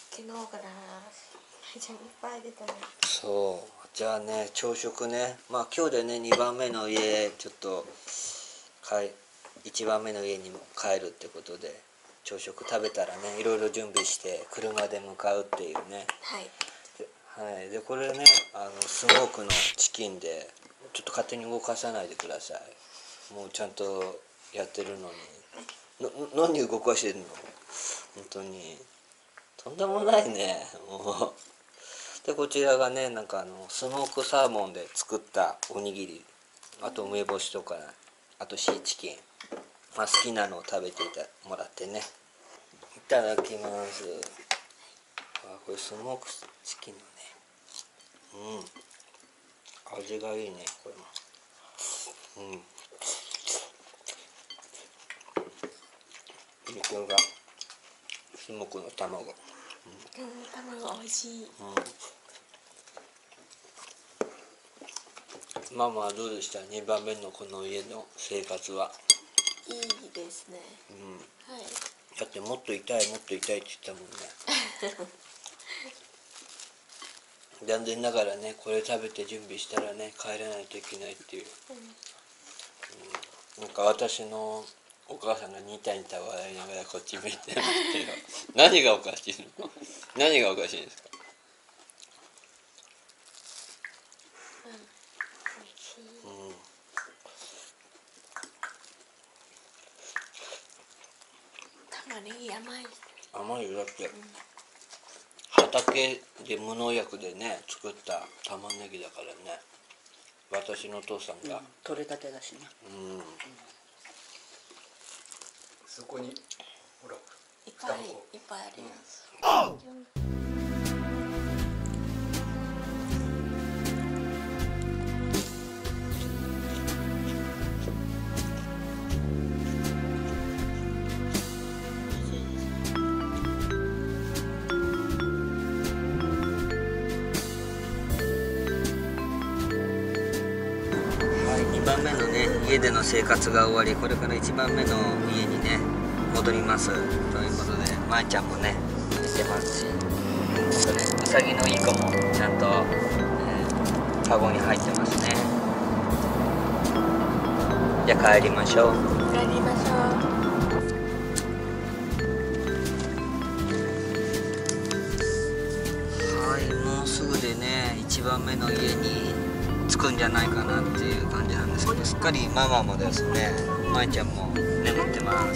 昨日からめちゃいっぱい出たね。 そう、じゃあね、朝食ね、まあ今日でね、2番目の家ちょっと1番目の家に帰るってことで、朝食食べたらね、いろいろ準備して車で向かうっていうね。はい。でこれね、スモークのチキンでちょっと勝手に動かさないでください。もうちゃんとやってるのに何動かしてるの、本当にとんでもないね、もう。でこちらがね、なんかスモークサーモンで作ったおにぎり、あと梅干しとか、あとシーチキン、まあ、好きなのを食べてもらってね。いただきます。これスモークチキンのね、味がいいね、これも。これがスモークの卵。 卵美味しい。 ママはどうでした？2番目のこの家の生活は。 いいですね。はい。 だってもっと痛いもっと痛いって言ったもんね。残念ながらね、これ食べて準備したらね、帰らないといけないっていう。なんか私のお母さんがニタニタ笑いながらこっち見てますけど、何がおかしいの？何がおかしいんですか？ 玉ねぎ甘い。 甘いよ、だって、畑で無農薬でね作った玉ねぎだからね。私のお父さんが、 取れたてだしね。 そこにほらいっぱいあります。 2番目のね家での生活が終わり、これから1番目の家にね戻りますということで、まいちゃんもね寝てますし、うさぎのいい子もちゃんと、カゴに入ってますね。じゃあ帰りましょう。 帰りましょう。 はい、もうすぐでね1番目の家に着くんじゃないかなっていう感じなんですけど、すっかりママもですね、まいちゃんも眠ってます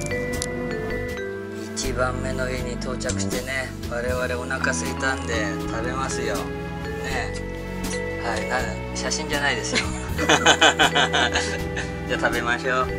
。1番目の家に到着してね、我々お腹空いたんで食べますよね。はい、写真じゃないですよ。じゃあ食べましょう。い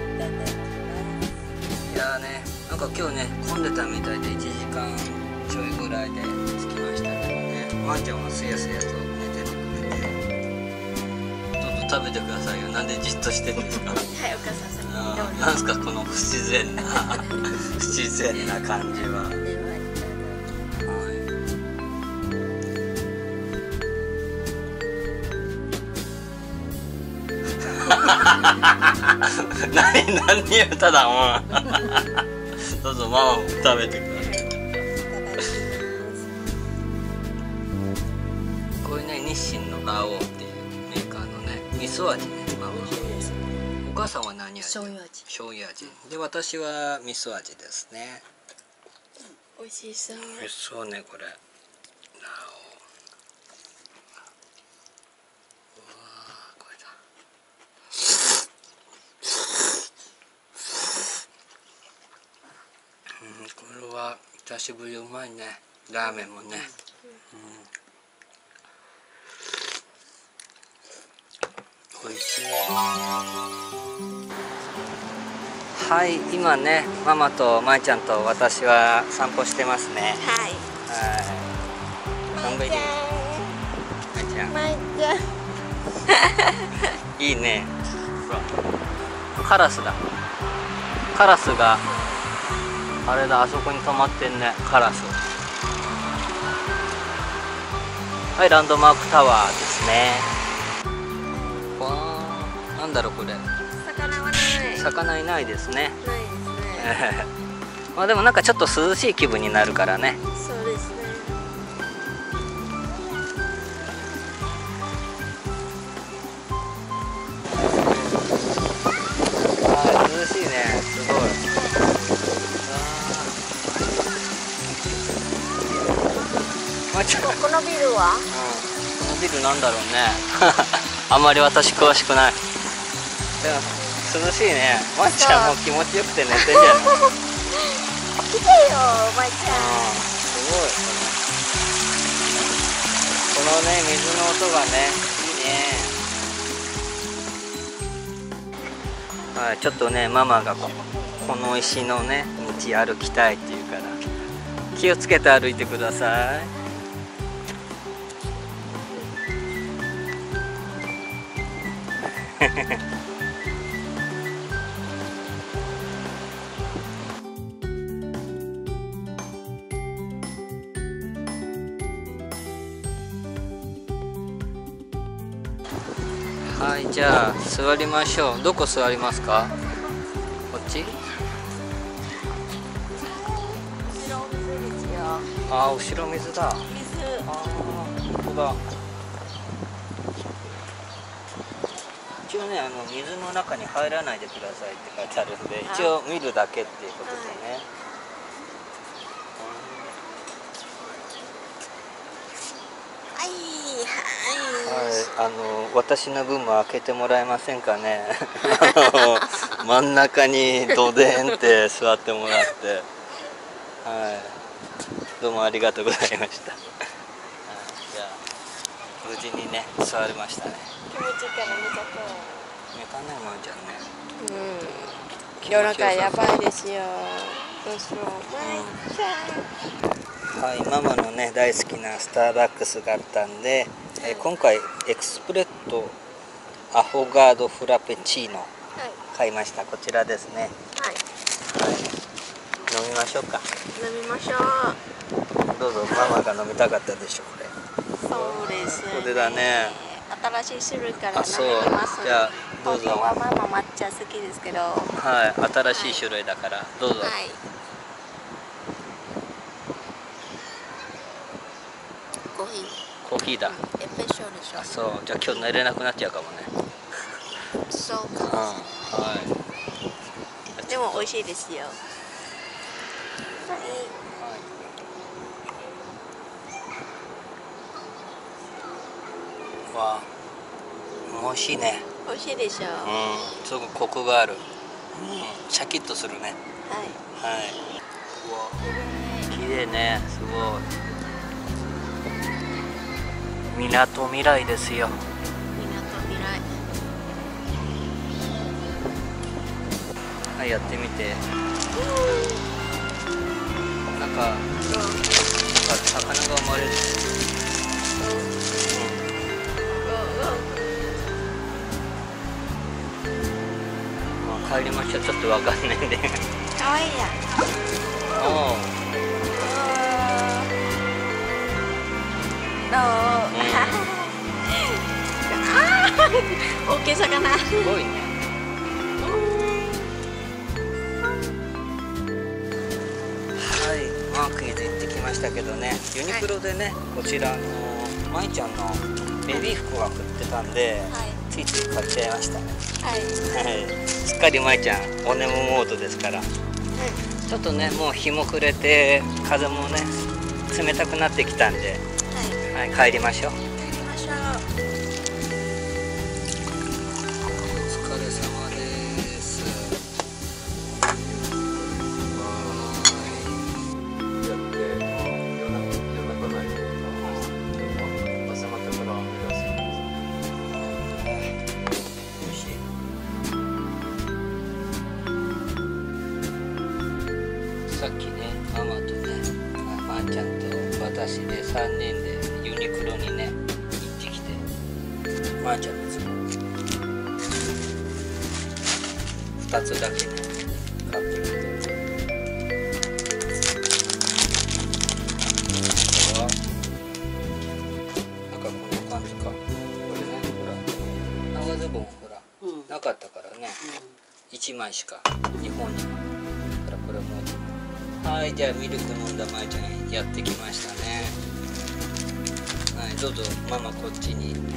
やーね、なんか今日ね混んでたみたいで1時間ちょいぐらいで着きましたけどね、まいちゃんはすやすやと寝てくれて。食べてくださいよ。なんでじっとしてるんですか？ はい、お母さん先にどうぞ。 なんすかこの不自然な不自然な感じは。何よ、ただもう。どうぞママも食べてください。これね、日清のラオウっていうメーカーのね、味噌味ね、ママ。お母さんは何味？ 醤油味。 醤油味。で、私は味噌味ですね。 美味しそう。 美味しそうね、これ。ラオウ。うわー、これだ。これは久しぶり、うまいね。ラーメンもね。美味しい。はい、今ね、ママとまいちゃんと私は散歩してますね。 はい。 のんびり。まいちゃん。 まいちゃん。 いいね。ほら、カラスだ。カラスがあれだ、あそこに止まってんね、カラス。はい、ランドマークタワーですね。わあ、なんだろうこれ。 魚はない。 魚いないですね。 ないですね。 まあでもなんかちょっと涼しい気分になるからね。 そうですね。 はい、涼しいね。すごい。まちゃん、 このビルは？ このビルなんだろうね。あんまり私詳しくない。でも涼しいね。まちゃんも気持ちよくて寝てんじゃない？ 来てよ、まいちゃん。 すごい。このね、水の音がね、いいね。はい、ちょっとね、ママがこの石のね、道歩きたいっていうから、気をつけて歩いてください。はい、じゃあ座りましょう。どこ座りますか？こっち？ 後ろ水ですよ。 ああ、後ろ水だ。 水。 ああ、本当だ。一応ね、水の中に入らないでくださいって書いてあるので、一応見るだけっていうことでね。 はいはい、私の分も開けてもらえませんかね。真ん中にどでんって座ってもらって、はい、どうもありがとうございました。はい、じゃあ無事にね座りましたね。 気持ちいいから寝ちゃっ寝かないまんちゃんね。 と。うん。夜中やばいですよ。どうしよう、まいちゃん。 はい、ママのね大好きなスターバックスがあったんで、今回エクスプレッドアフォガードフラペチーノはい。 買いました。こちらですね。 はい。 はい、飲みましょうか。 飲みましょう。 どうぞ。ママが飲みたかったでしょこれ。 そうですね。 これだね。 新しい種類からあ、そう。 飲みます。 じゃあどうぞ。 本当はママ抹茶好きですけど。ははい、新しい種類だからどうぞ。 い。コーヒー。 コーヒーだ。 エスプレッショでしょ。 あ、そう。じゃあ今日寝れなくなっちゃうかもね。 そうか。 はでも美味しいですよ。はい。 い。わあ、美味しいね。 美味しいでしょう。 うん、すごくコクがある。シャキッとするね。 はい。 はい。うわ、綺麗ね。すごい。みなとみらいですよ。 みなとみらい。 はい、やってみて。なんか魚が生まれる。まあ、帰りましょう。ちょっとわかんないんで。 かわいいや。 おどう？大きい魚。 すごいね。はい、マークイズ行ってきましたけどね、ユニクロでね、こちら舞ちゃんのベビー服が売ってたんで、 はい。 ついつい買っちゃいましたね。 はい。 はい、すっかり舞ちゃんお眠モードですから、ちょっとねもう日も暮れて風もね冷たくなってきたんで、 はい。 はい、帰りましょう。 帰りましょう。 お疲れ様です。 やって夜中ないと朝までから目指す。 美味しい。さっきねママとねまーちゃんと私で3人でユニクロにね行ってきて、まーちゃんですよ2つだけね買ってきて、あとはなんかこんな感じか。これねほら長ズボンほら、なかったからね、1枚しか日本にだからこれもはい、じゃあミルク飲んだまいちゃんやってきましたね。はい、どうぞママこっちにどうぞ。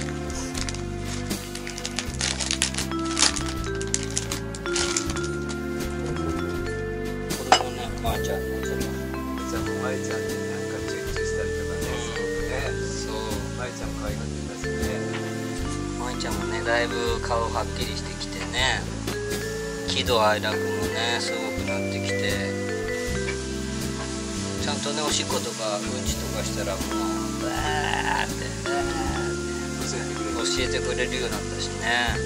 これもね、まいちゃんのちょっと。 じゃあもうまいちゃんになんかチュッチュしたりとかね、すごくね。 そう。 まいちゃんも可愛がってますね。 まいちゃんもね、だいぶ顔はっきりしてきてね、喜怒哀楽もねすごくなってきて、ちゃんとねおしっことかうんちとかしたらもうバーって教えてくれるようになったしね。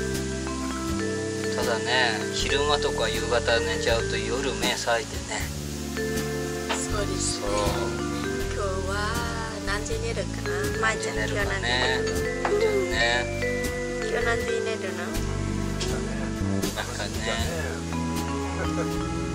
ただね、昼間とか夕方寝ちゃうと夜目冴えてね。 そうですね。今日は何時寝るかな。まいちゃん今日何時寝るの？ ね。 今日何時寝るの？ なんかね。